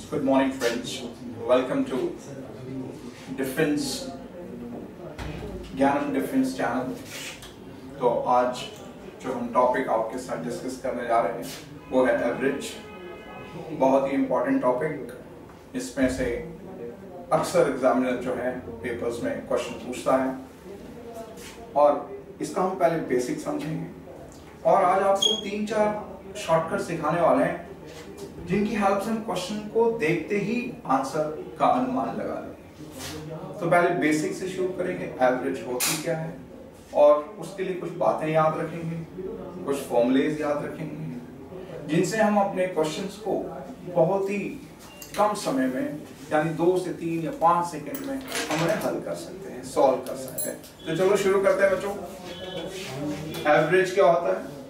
Good morning, friends. Welcome to Defense Gyanam defence channel. तो आज जो हम टॉपिक आपके साथ डिस्कस करने जा रहे हैं वो है एवरेज। बहुत ही इम्पोर्टेंट टॉपिक। इसमें से अक्सर एग्जामिनर जो है पेपर्स में क्वेश्चन पूछता है और इसका हम पहले बेसिक समझेंगे और आज आपको 3-4 शॉर्टकट सिखाने वाले हैं जिनकी हेल्प से हम क्वेश्चन को देखते ही आंसर का अनुमान लगा लेंगे। तो पहले बेसिक से शुरू करेंगे। एवरेज होती क्या है और उसके लिए कुछ बातें याद रखेंगे, कुछ फॉर्मूलेज याद रखेंगे जिनसे हम अपने क्वेश्चंस को बहुत ही कम समय में यानी 2 से 3 या 5 सेकंड में हम उन्हें हल कर सकते हैं, सॉल्व कर सकते हैं। तो चलो शुरू करते हैं बच्चों। एवरेज क्या होता है?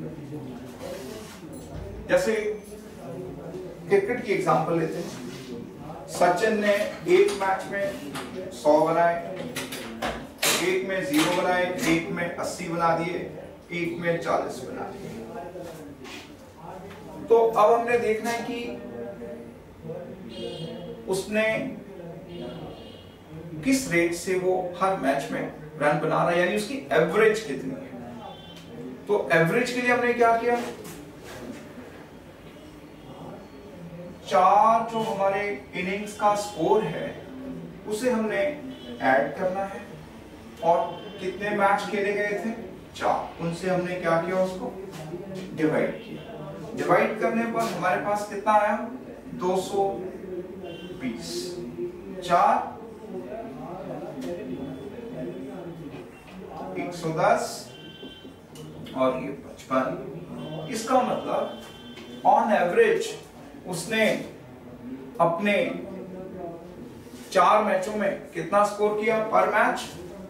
जैसे क्रिकेट की एग्जांपल लेते हैं। सचिन ने एक मैच में 100 बनाए, एक में 0 बनाए, एक में 80 बना दिए, एक में 40 बना दिए। तो अब हमने देखना है कि उसने किस रेट से वो हर मैच में रन बना रहा है, यानी उसकी एवरेज कितनी है। तो एवरेज के लिए हमने क्या किया, 4 जो हमारे इनिंग्स का स्कोर है उसे हमने ऐड करना है और कितने मैच खेले गए थे 4, उनसे हमने क्या किया, उसको डिवाइड किया। डिवाइड करने पर हमारे पास कितना आया, 220। 4 110 और ये 55। इसका मतलब ऑन एवरेज उसने अपने 4 मैचों में कितना स्कोर किया पर मैच,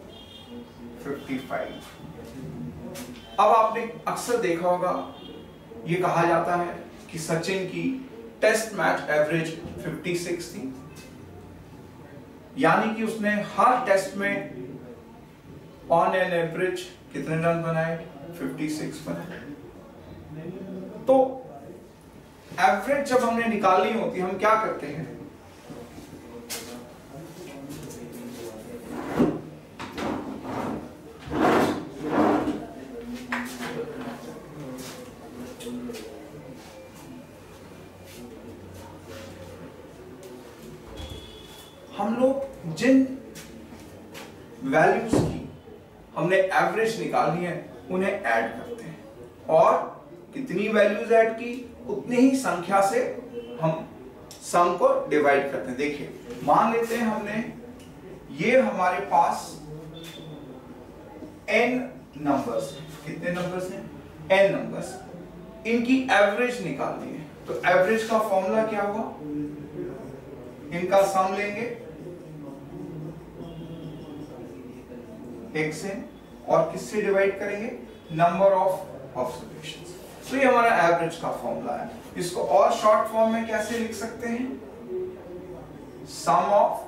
55। अब आपने अक्सर देखा होगा ये कहा जाता है कि सचिन की टेस्ट मैच एवरेज 56 थी, यानी कि उसने हर टेस्ट में ऑन एन एवरेज कितने रन बनाए, 56 बनाए। तो एवरेज जब हमने निकालनी होती हम क्या करते हैं, हम लोग जिन वैल्यूज की हमने एवरेज निकालनी है उन्हें ऐड करते हैं और कितनी वैल्यूज ऐड की उतनी ही संख्या से हम सम को डिवाइड करते हैं। देखिए मान लेते हैं हमने ये हमारे पास n नंबर्स, कितने नंबर्स हैं, n नंबर्स, इनकी एवरेज निकालनी है। तो एवरेज का फॉर्मूला क्या हुआ, इनका सम लेंगे x से और किससे डिवाइड करेंगे, नंबर ऑफ ऑब्जर्वेशंस। तो ये हमारा एवरेज का फॉर्मूला है। इसको और शॉर्ट फॉर्म में कैसे लिख सकते हैं, सम ऑफ,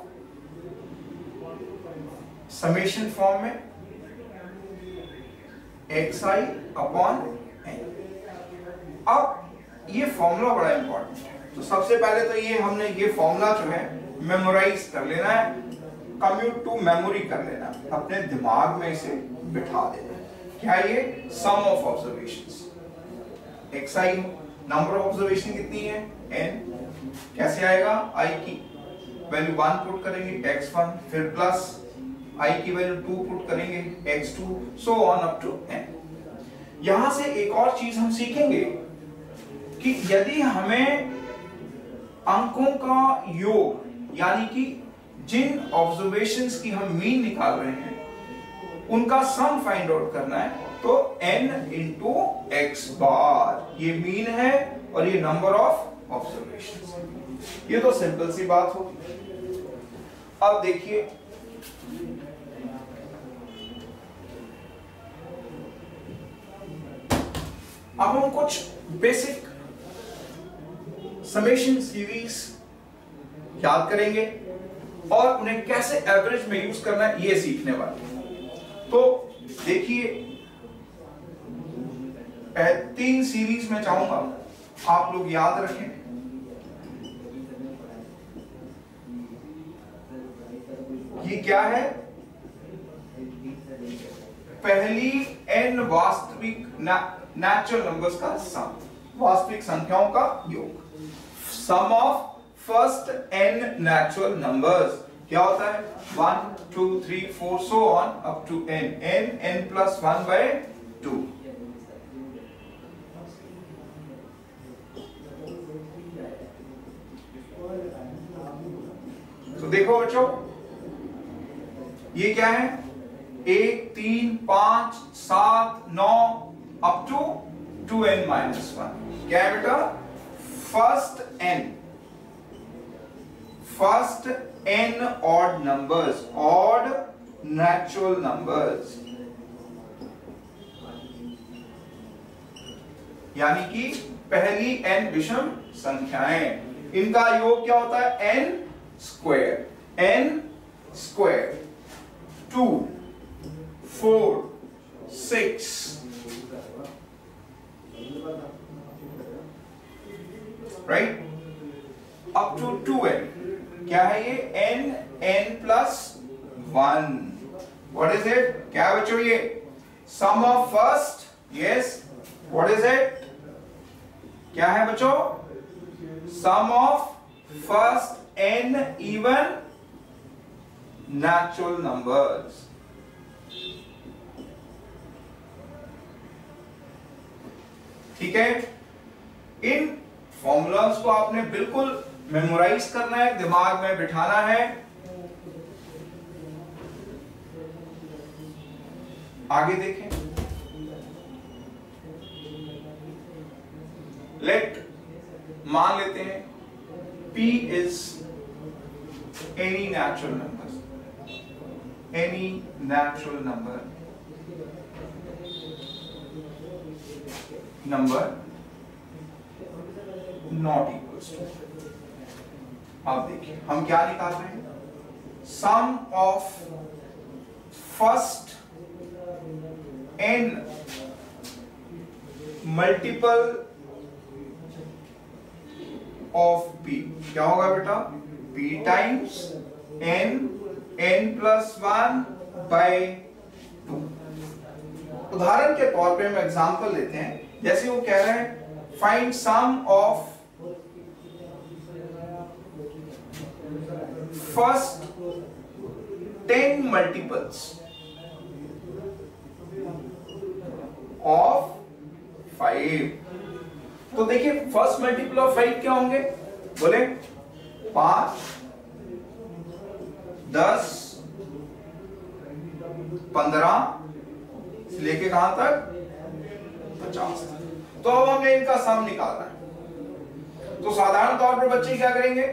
समेशन फॉर्म में xi अपॉन n। अब ये फॉर्मूला बड़ा इंपॉर्टेंट है। तो सबसे पहले तो ये हमने ये फॉर्मूला जो है मेमोराइज कर लेना है, कम्यूट टू मेमोरी कर लेना, अपने दिमाग में इसे बिठा देना। क्या ये sum of observations, xi number of observation कितनी है, n, कैसे आएगा, i की वैल्यू 1 पुट करेंगे x1, फिर प्लस i की वैल्यू 2 पुट करेंगे x2, so on up to n। यहां से एक और चीज हम सीखेंगे कि यदि हमें अंकों का योग यानी कि जिन ऑब्जर्वेशंस की हम मीन निकाल रहे हैं उनका सम फाइंड आउट करना है, तो n इंटू x बार, ये मीन है और ये नंबर ऑफ ऑब्जर्वेशंस है। ये तो सिंपल सी बात होगी। अब देखिए अब हम कुछ बेसिक समेशन सीरीज याद करेंगे और उन्हें कैसे एवरेज में यूज करना है ये सीखने वाले हैं। तो देखिए 3 सीरीज में चाहूंगा आप लोग याद रखें। क्या है? पहली n वास्तविक नेचुरल नंबर्स का सम, वास्तविक संख्याओं का योग। Sum of first n natural numbers क्या होता है? 1 2 3 4 so on up to n plus 1 by 2। तो देखो बच्चों, ये क्या है? 1 3 5 7 9 अप टू 2n माइनस 1। क्या है बेटा? First n odd numbers, odd natural numbers, यानी कि पहली n विषम संख्याएं, इनका योग क्या होता है? n square 2 4 6 right up to 2n। क्या है ये? n plus 1। What is it? क्या है बच्चों ये? Sum of first, yes, what is it? क्या है बच्चों? Sum of first n even natural numbers। ठीक है, इन फॉर्मूलाज को आपने बिल्कुल मेमोराइज करना है, दिमाग में बिठाना है। आगे देखें, लेट मान लेते हैं P is any natural number, any natural number not equals to। अब देखिए हम क्या निकाल रहे हैं? Sum of first n multiple of p। क्या होगा बेटा? p times n plus 1 by 2। उदाहरण के तौर पे हम एग्जांपल लेते हैं, जैसे वो कह रहे हैं find sum of first 10 multiples of 5। तो देखिए फर्स्ट मल्टीपल ऑफ 5 क्या होंगे? बोले 5 10 15 लेके कहां तक? 50। तो अब हमने इनका सम निकालना है। तो साधारण तौर पर बच्चे क्या करेंगे?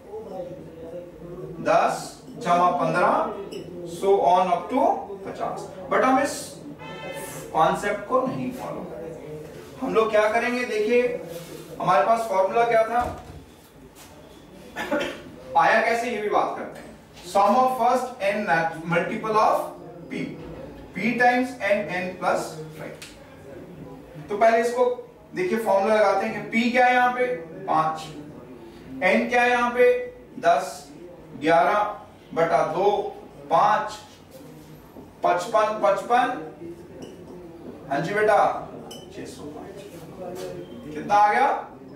10 जमा 15 so on up to 50। But हम इस कॉन्सेप्ट को नहीं फॉलो करेंगे। हम लोग क्या करेंगे? देखिए हमारे पास फॉर्मूला क्या था, आया कैसे, ये भी बात करते हैं। Sum of first n multiple of p, p times n plus 5। तो पहले इसको देखिए फॉर्मूला लगाते हैं कि p क्या है यहाँ पे? 5, n क्या है यहाँ पे? 10, 11 बटा 2 5, 55 55। हाँ जी बेटा 605। कितना आ गया?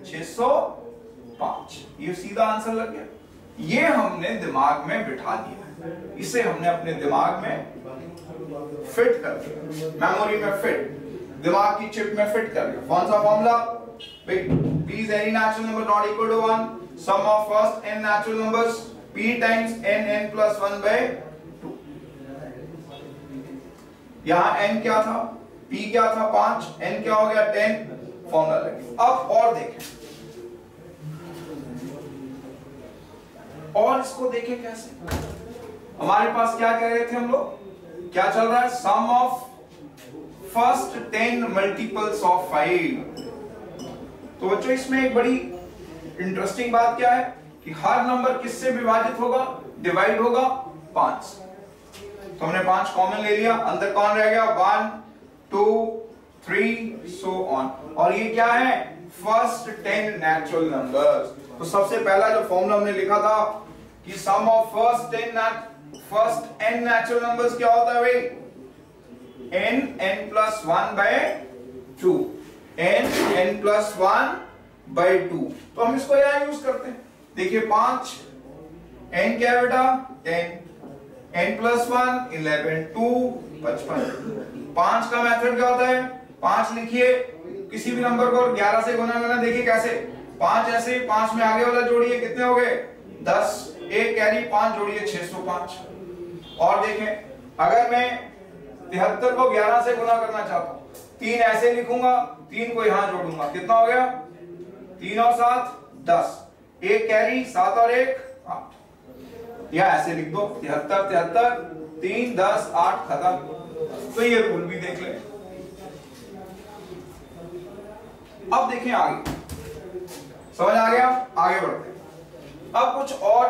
605। ये सीधा आंसर लग गया। ये हमने दिमाग में बिठा दिया, इसे हमने अपने दिमाग में फिट कर दिया, मेमोरी में फिट, दिमाग की चिप में फिट कर दिया। कौन सा formula? P is any natural number not equal to 1, sum of first n natural numbers P times n plus 1 by 2। यहां n क्या था? P क्या था? 5, n क्या हो गया? 10। फॉर्मूला लगे। अब और देखें, और इसको देखें कैसे। हमारे पास क्या कह रहे थे हम लोग? क्या चल रहा है? Sum of first 10 multiples of 5। तो बच्चों इसमें एक बड़ी इंटरेस्टिंग बात क्या है कि हर नंबर किससे विभाजित होगा? डिवाइड होगा 5। तो हमने 5 कॉमन ले लिया, अंदर कौन रह गया? 1 2 3 सो ऑन। और ये क्या है? First 10 natural numbers. तो सबसे पहला जो फॉर्मूला हमने लिखा था कि sum of first 10 first n natural numbers क्या होता है भाई? n+1/2, n+1/2। तो हम इसको यहां यूज करते हैं। देखिए 5, n क्या है बेटा? 10, n+1 11, 2 55। 5 का मेथड क्या होता है? 5 लिखिए, किसी भी नंबर को 11 से गुना करना। देखिए कैसे, 5 ऐसे, 5 में आगे वाला जोड़िए, कितने हो गए? 10, एक कैरी, 5 जोड़िए 605। और देखें, अगर मैं 73 को 11 से गुना करना चाहता हूं, 3 ऐसे लिखूंगा, 3 को यहां जोड़ूंगा, कितना हो गया? 3 और 7 10, एक कैरी, 7 और 1 8। या ऐसे लिख दो 73 73, 3 10 8 खत्म। तो ये रूल भी देख ले। अब देखें आगे, समझ आ गया? आगे बढ़ते हैं। अब कुछ और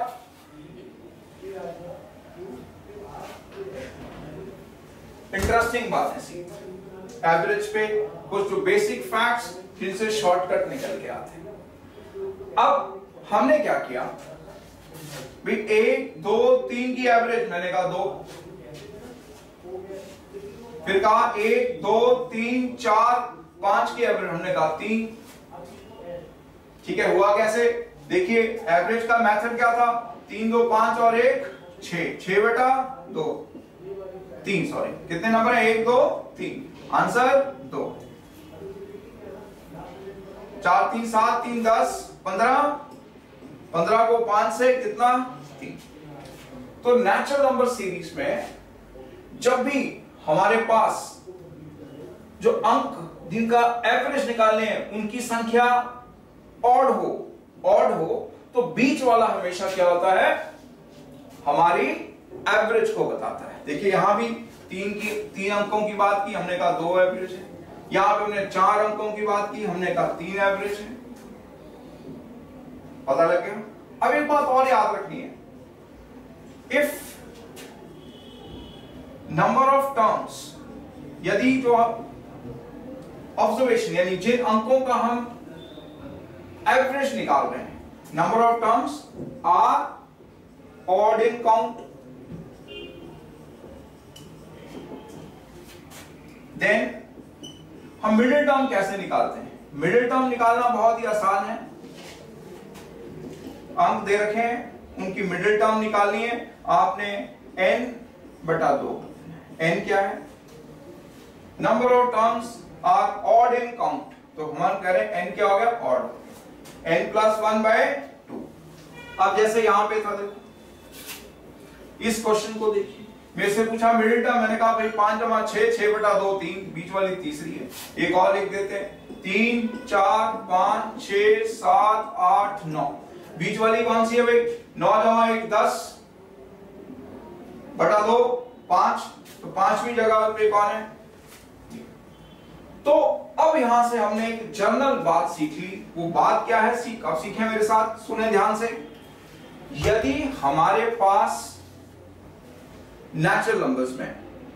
इंटरेस्टिंग बातें सीखते हैं। एवरेज पे कुछ जो बेसिक फैक्ट्स जिनसे शॉर्टकट निकल के आते हैं। अब हमने क्या किया भाई, 1 2 3 की एवरेज मैंने कहा 2, फिर कहा 1 2 3 4 5 की एवरेज हमने कहा 3। ठीक है, हुआ कैसे? देखिए एवरेज का मेथड क्या था? 3 2 5 और 1 6, 6 बेटा 2 3, सॉरी कितने नंबर है? 1 2 3, आंसर 2। 4 3 7 3 10 15, 15 को 5 से कितना? 3। तो नेचुरल नंबर सीरीज में जब भी हमारे पास जो अंक जिनका एवरेज निकालने हैं उनकी संख्या ऑड हो तो बीच वाला हमेशा क्या होता है? हमारी एवरेज को बताता है। देखिए यहां भी 3 अंकों की बात की, हमने कहा 2 एवरेज है। यहां पे हमने 4 अंकों की बात की, हमने कहा 3 एवरेज है। पता लग गया? अब एक बात और याद रखनी है, इफ नंबर ऑफ टर्म्स, यदि जो ऑब्जर्वेशन यानी जिन अंकों का हम एवरेज निकाल रहे हैं, number of terms are odd in count, then हम मिडिल टर्म कैसे निकालते हैं? मिडिल टर्म निकालना बहुत ही आसान है। अंक दे रखे हैं, उनकी मिडिल टर्म निकालनी है। आपने n/2, n क्या है? Number of terms are odd in count, तो हम कह रहे हैं n क्या हो गया? Odd, n+1/2। अब जैसे यहां पे था, देखो इस क्वेश्चन को देखिए, मेरे से पूछा मिडिल टर्म, मैंने कहा भाई 5 जमा 6, 6/2 3, बीच वाली तीसरी है। एक और लिख देते हैं, 3 4 5 6 7 8 9, बीच वाली कौन सी है भाई? 9 जमा 1 10/2 5, तो 5वीं जगह पे कौन है? तो अब यहां से हमने एक जनरल बात सीख ली। वो बात क्या है? अब सीखें मेरे साथ, सुने ध्यान से। यदि हमारे पास नेचुरल नंबर्स में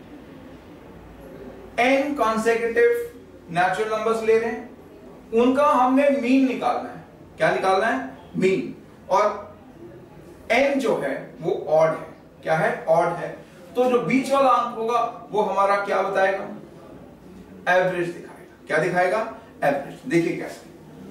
n कॉन्सेक्यूटिव नेचुरल नंबर्स ले रहे हैं, उनका हमने मीन निकालना है। क्या निकालना है? मीन। और n जो है वो ऑड है। क्या है? ऑड है। तो जो बीच वाला अंक होगा वो हमारा क्या बताएगा? एवरेज दिखाएगा। क्या दिखाएगा? एवरेज। देखिए कैसे,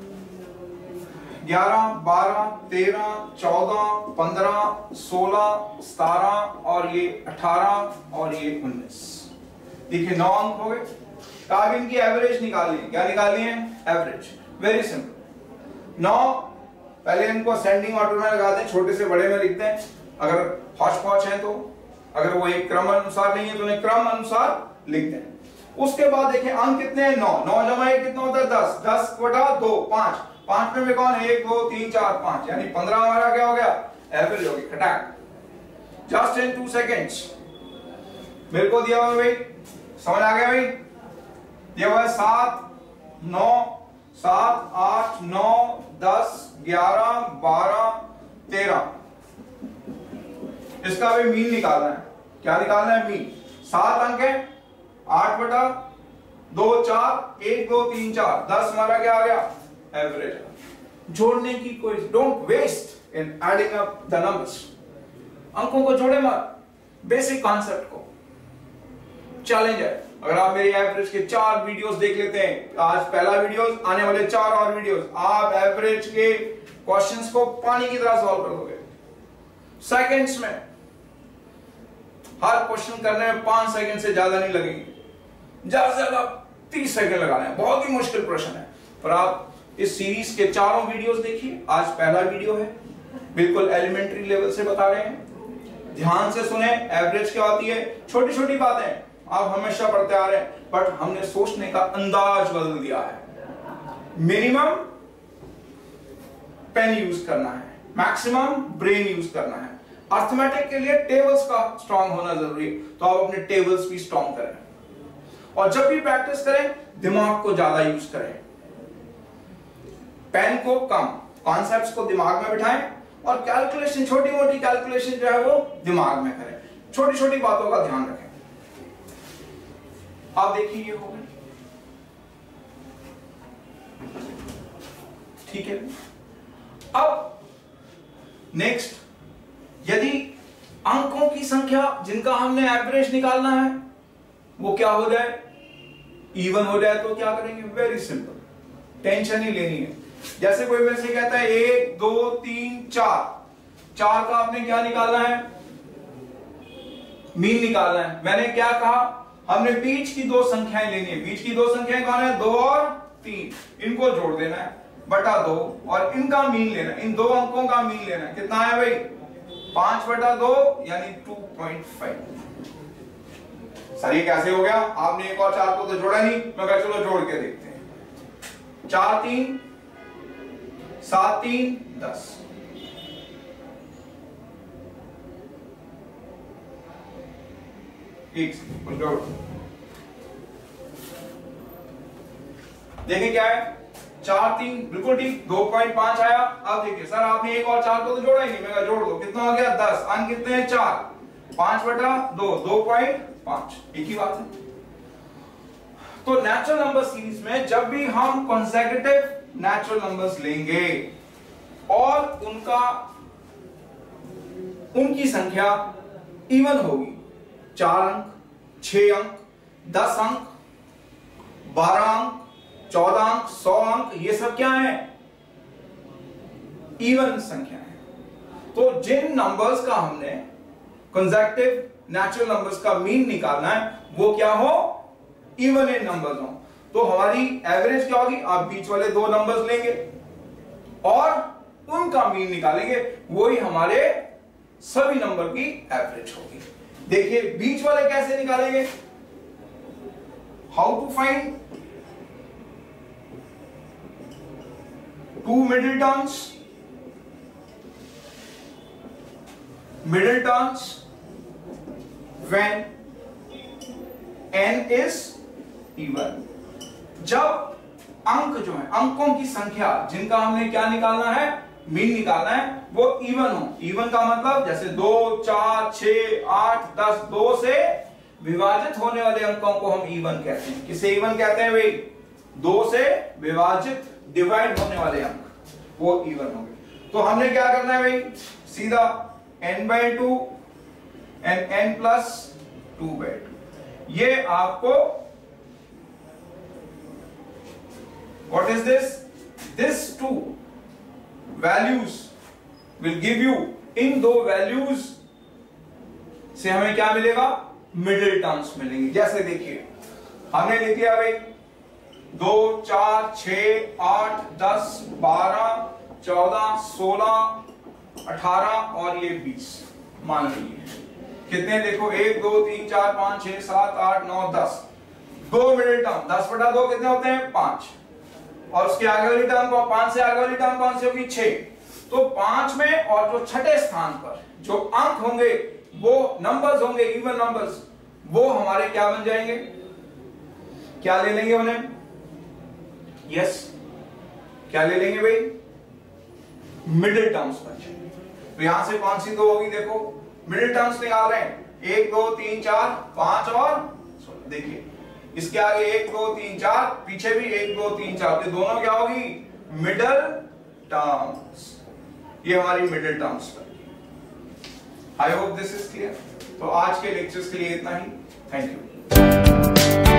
11 12 13 14 15 16 17 और ये 18 और ये 19। देखिए 9 अंक हो गए। अब इनकी एवरेज निकालनी है। क्या निकालनी है? एवरेज। Very simple. 9 पहले इनको असेंडिंग ऑर्डर में लगा दें, छोटे से बड़े में लिखते हैं। अगर हौच पौच है तो, अगर वो एक क्रम अनुसार नहीं है तो उन्हें क्रम अनुसार लिख दें। उसके बाद देखिए अंक कितने हैं? 9, 9 जमा 1 कितना होता है? 10, 10/2 5, 5 में कौन है? 1 2 3 4 5, यानी 15 हमारा क्या हो गया? एवरेज हो गया। खटाक, जस्ट इन 2 सेकेंड्स मेरे को दिया हुआ भाई, समझ आ गया भाई? दिया हुआ है 7 9 7 8 9 10 11 12 13। इसका भी मीन निकालना है। क्या निकालना है? मीन। 7 अंक है, 8/2 4 1 2 3 4 10 हमारा क्या आ गया? एवरेज। जोड़ने की कोई, don't waste in adding up the numbers. अंकों को जोड़े मत, बेसिक कॉन्सेप्ट को। चैलेंज है, अगर आप मेरी एवरेज के 4 वीडियोस देख लेते हैं, आज पहला वीडियोस, आने वाले 4 और वीडियोस, आप एवरेज के क्वेश्चंस को पानी की तरह सॉल्व कर दोगे सेकंड्स में। हर क्वेश्चन करने में 5 सेकंड से ज्यादा नहीं लगेंगे, ज्यादा से ज्यादा 30 सेकंड लगाना है। बहुत ही मुश्किल प्रश्न है, पर आप इस सीरीज के 4 वीडियोस देखिए। आज पहला वीडियो है, बिल्कुल एलिमेंट्री लेवल से बता रहे हैं, ध्यान से सुने। एवरेज क्या होती है, छोटी छोटी बातें आप हमेशा पढ़ते आ रहे हैं, बट हमने सोचने का अंदाज बदल दिया है। मिनिमम पेन यूज करना है, मैक्सिमम ब्रेन यूज करना है। अर्थमेटिक के लिए टेबल्स का स्ट्रांग होना जरूरी है, तो आप अपने टेबल्स भी स्ट्रांग करें, और जब भी प्रैक्टिस करें दिमाग को ज्यादा यूज करें, पेन को कम, कॉन्सेप्ट्स को दिमाग में बिठाएं, और कैलकुलेशन, छोटी मोटी कैलकुलेशन जो है वो दिमाग में करें। छोटी छोटी बातों का ध्यान रखें। आप देखिए ये हो गया, ठीक है। अब नेक्स्ट, यदि अंकों की संख्या जिनका हमने एवरेज निकालना है वो क्या हो जाए, इवन हो जाए, तो क्या करेंगे, वेरी सिंपल, टेंशन ही लेनी है। जैसे कोई मेरे से कहता है 1 2 3 4, 4 का आपने क्या निकालना है, मीन निकालना है। मैंने क्या कहा, हमने बीच की 2 संख्याएं लेनी है। बीच की 2 संख्याएं कौन है, 2 और 3, इनको जोड़ देना है बटा 2, और इनका मीन लेना है, इन 2 अंकों का मीन लेना है। कितना है भाई, 5 बटा 2 यानी 2.5। सर ये कैसे हो गया, आपने 1 और 4 को तो जोड़ा नहीं, मैं कहा चलो जोड़ के देखते हैं। 4 3 7 3 10, देखिए क्या है, 4 3 बिल्कुल ठीक, 2.5 आया। अब देखिए सर आपने 1 और 4 को तो जोड़ा ही नहीं, मैं कहा जोड़ दो, कितना हो गया 10, अंक कितने हैं 4, 5 बटा 2 2.5, एक ही बात है। तो नेचुरल नंबर सीरीज में जब भी हम कंसेक्यूटिव नेचुरल नंबर्स लेंगे और उनकी संख्या इवन होगी, 4 अंक, 6 अंक, 10 अंक, 12 अंक, 14 अंक, 100 अंक, ये सब क्या है, इवन संख्या है। तो जिन नंबर्स का हमने कंसेक्यूटिव नेचुरल नंबर्स का मीन निकालना है वो क्या हो, इवन इन नंबर्स हो। तो हमारी एवरेज क्या होगी, आप बीच वाले 2 नंबर्स लेंगे और उनका मीन निकालेंगे, वही हमारे सभी नंबर की एवरेज होगी। देखिए बीच वाले कैसे निकालेंगे, how to find 2 middle terms, when n is even। जब अंक जो है, अंकों की संख्या जिनका हमने क्या निकालना है, मीन निकालना है, वो इवन हो। इवन का मतलब जैसे 2 4 6 8 10, 2 से विभाजित होने वाले अंकों को हम इवन कहते हैं। किसे इवन कहते हैं भाई, 2 से विभाजित, डिवाइड होने वाले अंक, वो इवन हो गए। तो हमने क्या करना है भाई, सीधा n/2 and n plus 2/2। ये आपको, what is this? This 2 values will give you, in 2 values से हमें क्या मिलेगा, मिडिल टर्म्स मिलेंगे। जैसे देखिए हमने लिख लिया भाई 2 4 6 8 10 12 14 16 18 और ये 20 मान लीजिए। कितने देखो, 1 2 3 4 5 6 7 8 9 10, 2 मिडिल टर्म, 10 बटा 2 कितने होते हैं 5, और उसके आगे वाली टर्म को, 5 से आगे वाली टर्म कौन सी होगी 6। तो 5 में और जो छठे स्थान पर जो अंक होंगे वो नंबर्स होंगे, इवन नंबर्स, वो हमारे क्या बन जाएंगे, क्या ले लेंगे उन्हें, यस क्या ले लेंगे भाई, मिडिल टर्म्स बन जाएंगे। तो यहां से कौन सी 2 होगी, देखो मिडिल टर्म्स निकाल रहे हैं, 1 2 3 4 5 और 16। देखिए इसके आगे 1 2 3 4, पीछे भी 1 2 3 4, तो दोनों क्या होगी, मिडिल टर्म्स। ये हमारी middle terms. I hope this is clear. तो आज के लेक्चर्स के लिए इतना ही। Thank you.